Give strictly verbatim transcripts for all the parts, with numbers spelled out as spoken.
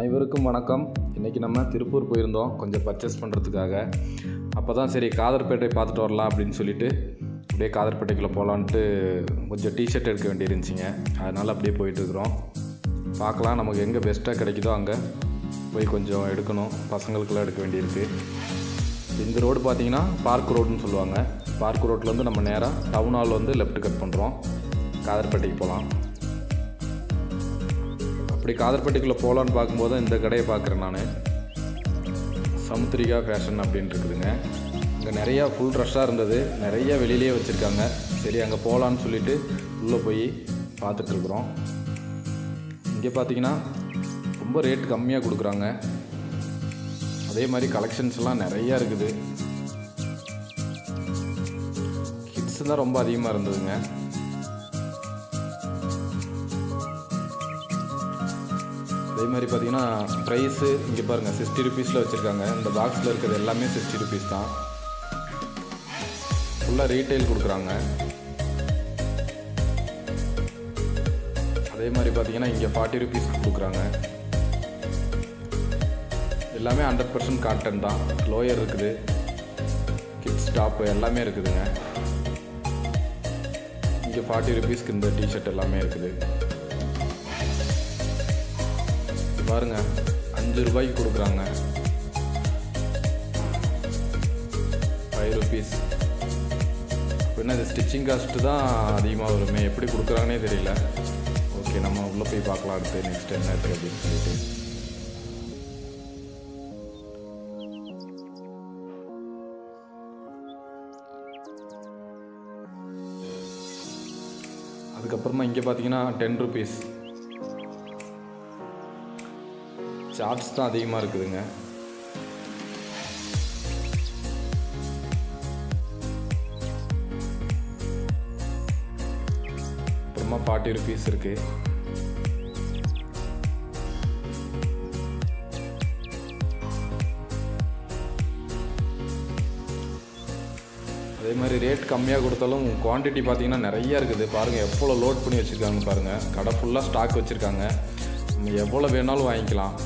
அனைவருக்கும் வணக்கம். இன்றைக்கி நம்ம திருப்பூர் போயிருந்தோம் கொஞ்சம் பர்ச்சேஸ் பண்ணுறதுக்காக. அப்போ தான் சரி காதர்பேட்டை பார்த்துட்டு வரலாம் அப்படின்னு சொல்லிட்டு அப்படியே காதர்பேட்டைக்குள்ளே போகலான்ட்டு கொஞ்சம் டிஷர்ட் எடுக்க வேண்டியிருந்துச்சிங்க. அதனால் அப்படியே போயிட்டுருக்குறோம். பார்க்கலாம் நமக்கு எங்கே பெஸ்ட்டாக கிடைக்குதோ அங்கே போய் கொஞ்சம் எடுக்கணும். பசங்களுக்கெல்லாம் எடுக்க வேண்டியிருக்கு. இந்த ரோடு பார்த்திங்கன்னா பார்க் ரோடுன்னு சொல்லுவாங்க. பார்க் ரோட்லேருந்து நம்ம நேராக டவுன் ஹால் வந்து லெஃப்ட் கட் பண்ணுறோம். காதர்பேட்டைக்கு போகலாம். அப்படி காதர்பேட்டைக்குள்ளே போகலான்னு பார்க்கும்போது இந்த கடையை பார்க்குறேன் நான். சமுத்திரிகா ஃபேஷன் அப்படின்னு இருக்குதுங்க. இங்கே நிறையா ஃபுல் ரஷ்ஷாக இருந்தது. நிறைய வெளியிலே வச்சுருக்காங்க. சரி அங்கே போகலான்னு சொல்லிவிட்டு உள்ளே போய் பார்த்துட்ருக்குறோம். இங்கே பார்த்தீங்கன்னா ரொம்ப ரேட் கம்மியாக கொடுக்குறாங்க. அதே மாதிரி கலெக்ஷன்ஸ்லாம் நிறையா இருக்குது. கிட்ஸு தான் ரொம்ப அதிகமாக இருந்ததுங்க. அதே மாதிரி பார்த்தீங்கன்னா ப்ரைஸு இங்கே பாருங்கள் சிக்ஸ்டி ருபீஸில் வச்சுருக்காங்க. இந்த பாக்ஸில் இருக்கிறது எல்லாமே சிக்ஸ்டி ருபீஸ் தான். ஃபுல்லாக ரீட்டைல் கொடுக்குறாங்க. அதே மாதிரி பார்த்தீங்கன்னா இங்கே ஃபார்ட்டி ருபீஸ்க்கு கொடுக்குறாங்க. எல்லாமே ஹண்ட்ரட் பர்சன்ட் காட்டன் தான். லோயர் இருக்குது, கிட்ஸ் டாப்பு எல்லாமே இருக்குதுங்க. இங்கே ஃபார்ட்டி ருபீஸ்க்கு இந்த டிஷர்ட் எல்லாமே இருக்குது. பாருங்க அஞ்சு ரூபாய்க்கு கொடுக்குறாங்க. Five rupees. அப்படின்னா இது ஸ்டிச்சிங் காஸ்ட்டு தான் அதிகமாக வருமே. எப்படி கொடுக்குறாங்கன்னே தெரியல. ஓகே, நம்ம உள்ளே போய் பார்க்கலாம் அடுத்து நெக்ஸ்ட் என்ன இருக்குது அப்படின்னு சொல்லிட்டு. அதுக்கப்புறமா இங்கே பார்த்தீங்கன்னா டென் ருபீஸ் சார்ட்ஸ் தான் அதிகமாக இருக்குதுங்க. அப்புறமா ஃபார்ட்டி ருபீஸ் இருக்குது. அதே மாதிரி ரேட் கம்மியாக கொடுத்தாலும் குவான்டிட்டி பார்த்தீங்கன்னா நிறையா இருக்குது. பாருங்கள் எவ்வளோ லோட் பண்ணி வச்சுருக்காங்க பாருங்கள். கடை ஃபுல்லாக ஸ்டாக் வச்சுருக்காங்க. நம்ம எவ்வளோ வேணாலும் வாங்கிக்கலாம்.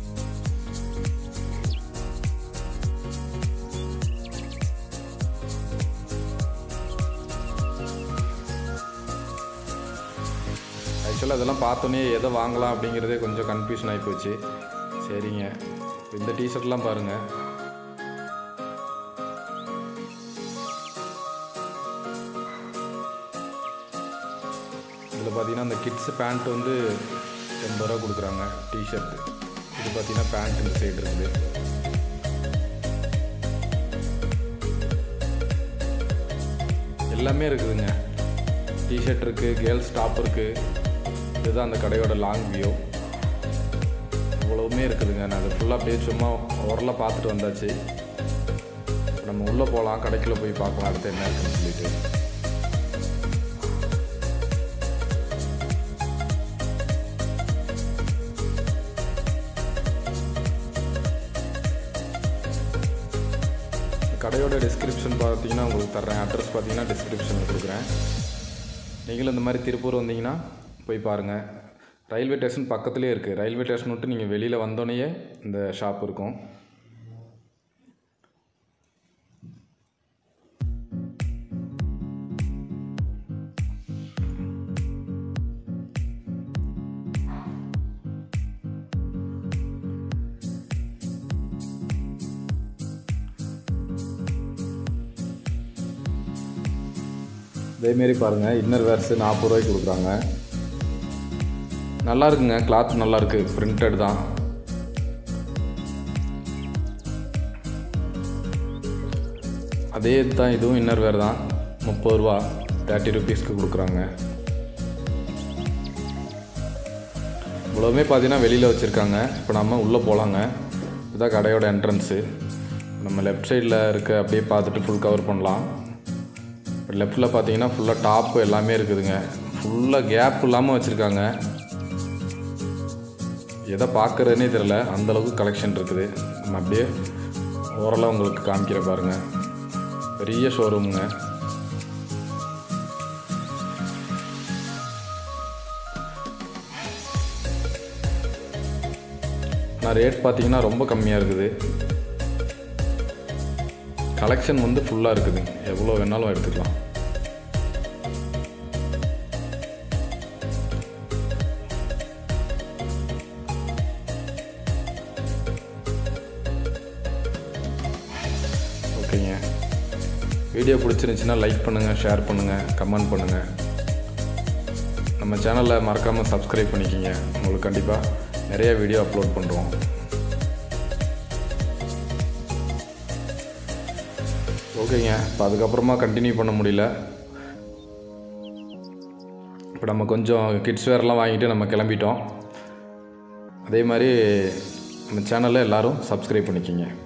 ஆக்சுவலாக அதெல்லாம் பார்த்தோன்னே எதை வாங்கலாம் அப்படிங்கிறதே கொஞ்சம் கன்ஃபியூஷன் ஆகி போச்சு. சரிங்க, இந்த டிஷர்ட்லாம் பாருங்கள். இதில் பார்த்தீங்கன்னா அந்த கிட்ஸ் பேண்ட் வந்து எண்பது ரூபா கொடுக்குறாங்க. டிஷர்ட் இது பார்த்தீங்கன்னா பேண்ட் இந்த சைடு இருக்குது. எல்லாமே இருக்குதுங்க. டிஷர்ட் இருக்குது, கேர்ள்ஸ் டாப் இருக்குது. இதுதான் அந்த கடையோட லாங் வியூ. இவ்வளவுமே இருக்குதுங்க. நான் அது ஃபுல்லாக அப்படியே சும்மா ஓரலாக பார்த்துட்டு வந்தாச்சு. நம்ம உள்ளே போகலாம், கடைக்குள்ளே போய் பார்க்கலாம் அடுத்து என்ன இருக்குன்னு சொல்லிட்டு. கடையோட டிஸ்கிரிப்ஷன் பார்த்தீங்கன்னா உங்களுக்கு தர்றேன். அட்ரஸ் பார்த்தீங்கன்னா டிஸ்கிரிப்ஷனில் கொடுக்குறேன். நீங்களும் இந்த மாதிரி திருப்பூர் வந்தீங்கன்னா போய் பாருங்கள். ரயில்வே ஸ்டேஷன் பக்கத்துலேயே இருக்குது. ரயில்வே ஸ்டேஷன் விட்டு நீங்கள் வெளியில் வந்தோடனே இந்த ஷாப் இருக்கும். இதேமாரி பாருங்கள் இன்னர் வேர்ஸு நாற்பது ரூபாய்க்கு கொடுக்குறாங்க. நல்லா இருக்குங்க. கிளாத் நல்லா இருக்குது. பிரிண்டட் தான். அதே தான் இதுவும் இன்னர் வேர் தான். முப்பது ரூபா தேர்ட்டி ருபீஸ்க்கு கொடுக்குறாங்க. இவ்வளோவுமே பார்த்தீங்கன்னா வெளியில் வச்சுருக்காங்க. இப்போ நம்ம உள்ளே போகலாங்க. இதுதான் கடையோட என்ட்ரன்ஸு. நம்ம லெஃப்ட் சைடில் இருக்க அப்படியே பார்த்துட்டு ஃபுல் கவர் பண்ணலாம். லெஃப்டில் பார்த்தீங்கன்னா ஃபுல்லாக டாப்பு எல்லாமே இருக்குதுங்க. ஃபுல்லாக கேப் இல்லாமல் வச்சுருக்காங்க. எதை பார்க்குறதுனே தெரில, அந்தளவுக்கு கலெக்ஷன் இருக்குது. நம்ம அப்படியே ஓரளவு உங்களுக்கு காமிக்கிற பாருங்கள். பெரிய ஷோரூமுங்க. நான் ரேட் பார்த்தீங்கன்னா ரொம்ப கம்மியாக இருக்குது. கலெக்ஷன் வந்து ஃபுல்லாக இருக்குது, எவ்வளோ வேணாலும் எடுத்துக்கலாம். ஓகேங்க, வீடியோ பிடிச்சிருந்துச்சின்னா லைக் பண்ணுங்கள், ஷேர் பண்ணுங்கள், கமெண்ட் பண்ணுங்கள். நம்ம சேனலில் மறக்காமல் சப்ஸ்கிரைப் பண்ணிக்கிங்க. உங்களுக்கு கண்டிப்பாக நிறைய வீடியோ அப்லோட் பண்ணுறோம். ஓகேங்க, இப்போ அதுக்கப்புறமா கண்டினியூ பண்ண முடியல. இப்போ நம்ம கொஞ்சம் கிட்ஸ் வேர்லாம் வாங்கிட்டு நம்ம கிளம்பிட்டோம். அதே மாதிரி நம்ம சேனலில் எல்லோரும் சப்ஸ்கிரைப் பண்ணிக்கிங்க.